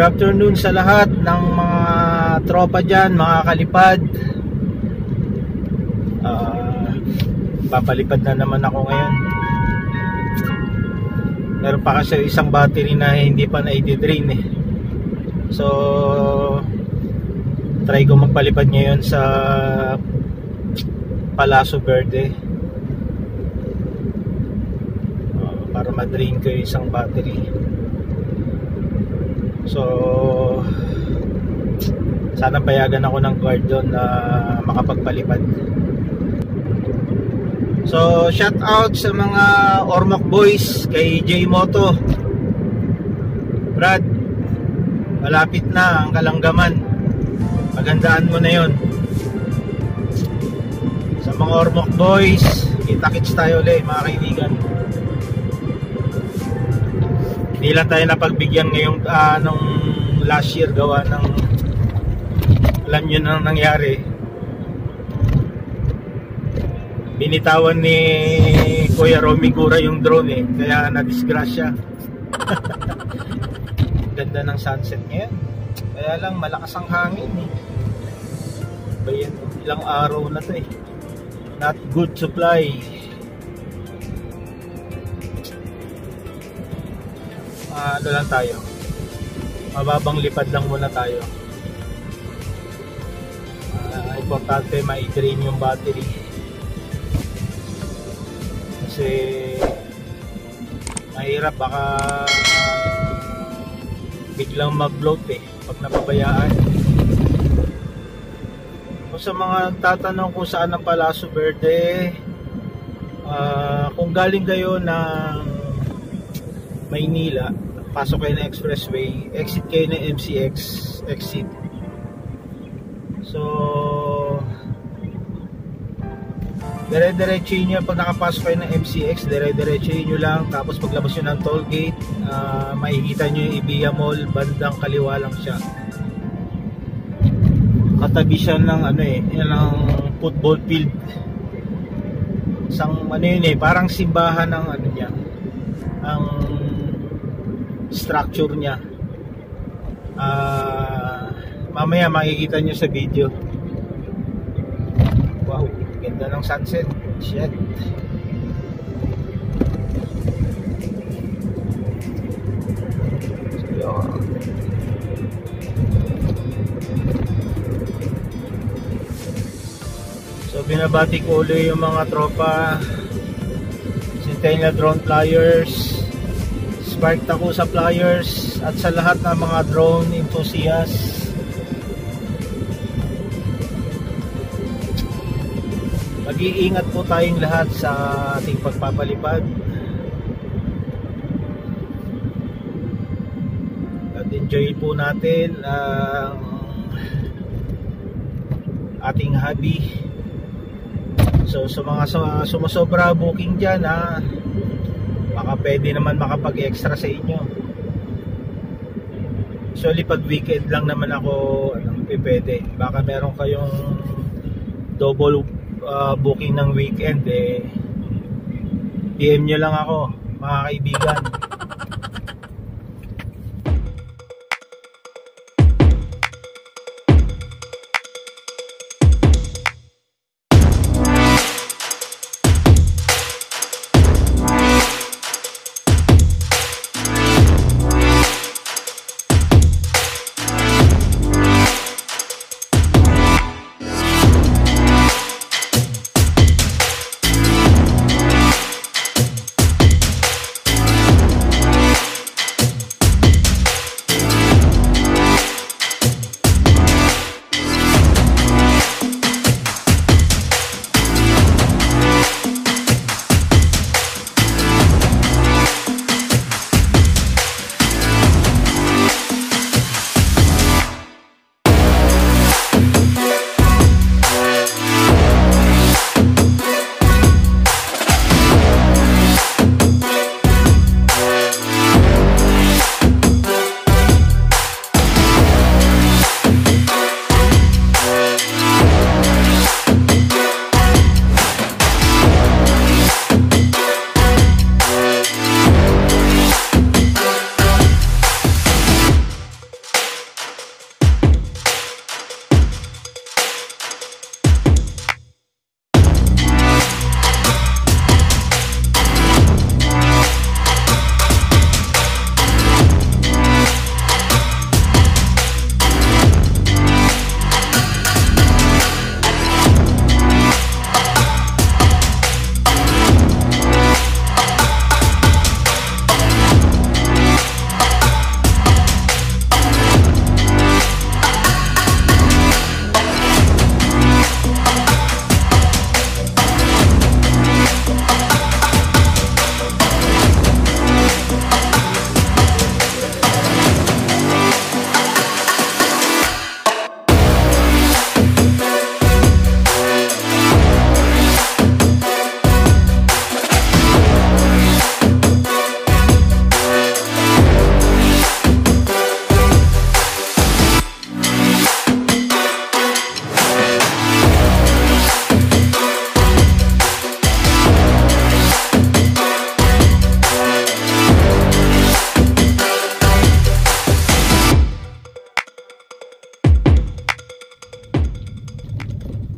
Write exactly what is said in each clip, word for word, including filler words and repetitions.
afternoon sa lahat ng mga tropa dyan, mga kalipad. uh, Papalipad na naman ako ngayon. Meron pa kasi isang battery na hindi pa na-i-drain eh. So try ko magpalipad ngayon sa Palaso Verde uh, para ma-drain ko yung isang battery. So sana payagan ako ng guard doon na makapagpalipad. So shout out sa mga Ormoc boys, kay J Moto. Brad, malapit na ang Kalanggaman, magandaan mo na yon. Sa mga Ormoc boys, kita-kits tayo ulit mga kaibigan. Hindi lang tayo napagbigyan ngayong uh, nung last year gawa ng alam nyo nang nangyari. Binitawan ni Kuya Romy Gura yung drone eh, kaya na-disgrasya. Ganda ng sunset ngayon, kaya lang malakas ang hangin eh. Bayan, ilang araw na to eh, not good supply. Uh, ano lang tayo, mababang lipad lang muna tayo. Uh, importante ma-drain yung battery kasi mahirap, baka biglang mag-bloat eh pag napabayaan. Kung sa mga tatanong kung saan ang Palaso Verde, uh, kung galing kayo ng Maynila, pasok kayo ng expressway, exit kayo ng M C X exit. So dire-diretso nyo pag nakapasok kayo ng M C X, dire-diretso nyo lang, tapos paglabas nyo ng toll gate, uh, makikita nyo yung Ibiya Mall, bandang kaliwa lang siya. Katabi siya ng ano eh, yan ang football field. Isang ano yun eh, parang simbahan ng ano niya, ang structure niya. Uh, mamaya makikita nyo sa video. Wow, ganda ng sunset. Shit. So, so binabati ko ulit yung mga tropa Centennial Drone Flyers, Spark Takusa Flyers, at sa lahat ng mga drone enthusiasts. Mag-iingat po tayong lahat sa ating pagpapalipad at enjoy po natin ang uh, ating hobby. So sa mga sumusobra booking dyan, ha, baka pwede naman makapag-extra sa inyo. Usually pag weekend lang naman ako ano, pwede. Baka meron kayong double uh, booking ng weekend eh, D M nyo lang ako mga kaibigan.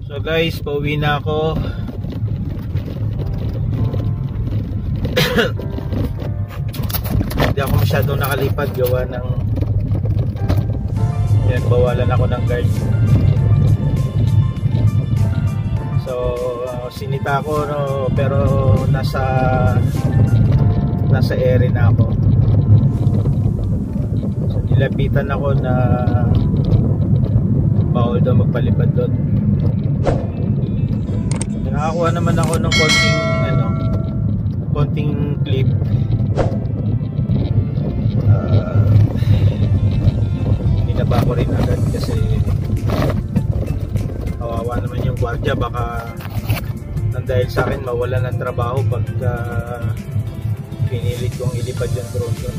So guys, pauwi na ako. Hindi ako masyadong nakalipad gawa ng yan, bawalan ako ng guard. So uh, sinita ko, no, pero nasa nasa area na ako. So nilapitan ako na bawal daw magpalipad doon. Nakakuha naman ako ng konting ano, konting clip. Uh, Ninaba ko rin agad kasi kawawa naman yung gwardiya, baka nang dahil sa akin mawalan ng trabaho pag uh, pinilit kong ilipad yung drone doon.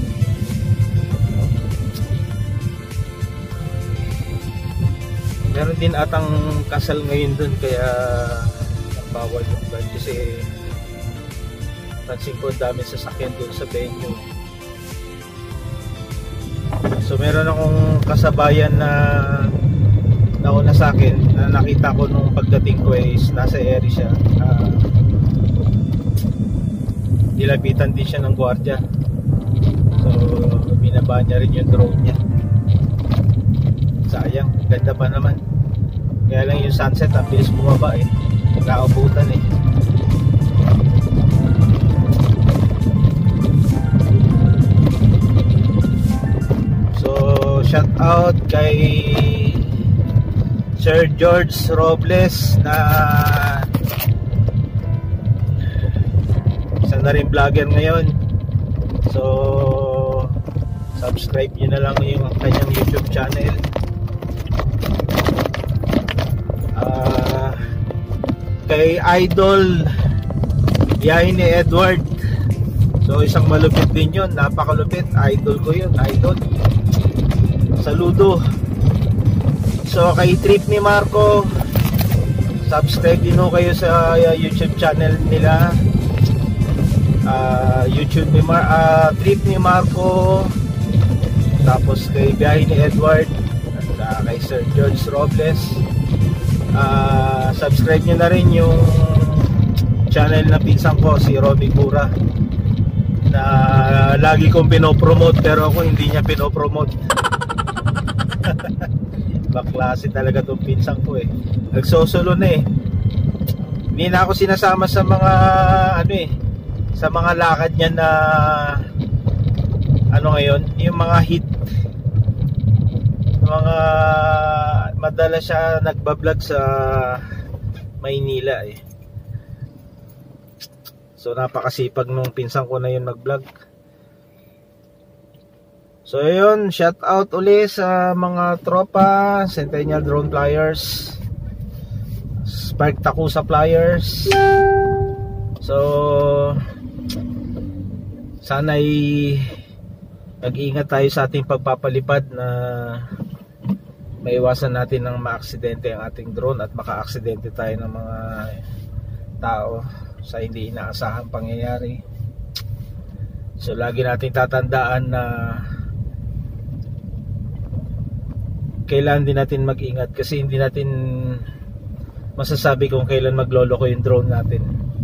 Meron din atang kasal ngayon doon, kaya bawal yung guard kasi pansin ko dami sasakyan doon sa venue. So meron akong kasabayan na nauna sa akin na nakita ko nung pagdating ko is nasa area siya. Uh, nilapitan din siya ng gwardiya. So binaba niya rin yung drone niya. Sayang, ganda pa naman. Kaya lang yung sunset ang bilis bumaba eh. Nakaubutan eh. So shout out kay Sir George Robles na isa na rin vlogger ngayon. So subscribe nyo na lang yung kanyang YouTube channel. Uh, kay Idol Yahin ni Edward, so isang malupit din yun, napakalupit, idol ko yun, idol. Saludo. So kay Trip ni Marco, subscribe din ho kayo sa uh, YouTube channel nila. uh, YouTube ni Mar uh, Trip ni Marco, tapos kay Biyahe ni Edward at uh, kay Sir George Robles. Uh, subscribe nyo na rin yung channel na pinsan ko, si Romy Cura, na uh, lagi kong pinopromote pero ako hindi niya pinopromote. Baklase talaga itong pinsan ko eh. Nagsosolo na eh. Hindi na ako sinasama sa mga ano eh, sa mga lakad niya na ano ngayon, yung mga hit, mga madalas siya nagbablog sa Maynila eh. So napakasipag nung pinsan ko na yun mag-vlog. So yun, shout out uli sa mga tropa Centennial Drone Flyers, Spark Takusa Flyers. So sana'y mag-iingat tayo sa ating pagpapalipad na maiwasan natin ng maaksidente ang ating drone at maka-aksidente tayo ng mga tao sa hindi inaasahang pangyayari. So lagi natin tatandaan na kailan din natin mag-ingat kasi hindi natin masasabi kung kailan magloloko yung drone natin.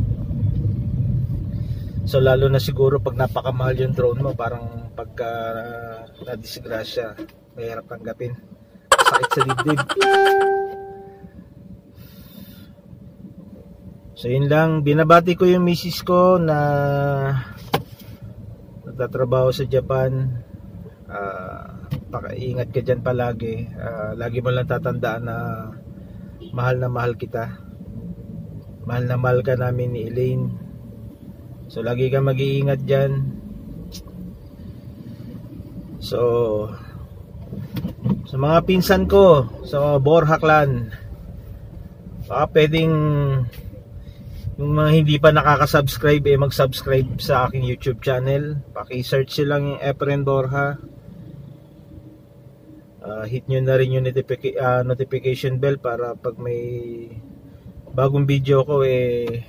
So lalo na siguro pag napakamahal yung drone mo, parang pagka uh, na-disgrasya, mahirap tanggapin. Sakit sa dibdib. So yun lang, binabati ko yung misis ko na nagtatrabaho sa Japan. uh, Pakaingat ka dyan palagi. uh, Lagi mo lang tatandaan na mahal na mahal kita. Mahal na mahal ka namin ni Elaine. So lagi ka mag-iingat dyan. So sa mga pinsan ko sa Borja Clan, baka pwedeng yung mga hindi pa nakaka-subscribe eh mag-subscribe sa aking YouTube channel. Paki-search lang yung Efren Borja. uh, Hit nyo na rin yung notific uh, notification bell para pag may bagong video ko eh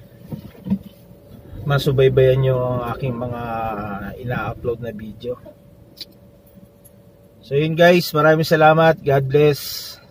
masubaybayan nyo ang aking mga ina-upload na video. So yun guys, maraming salamat. God bless.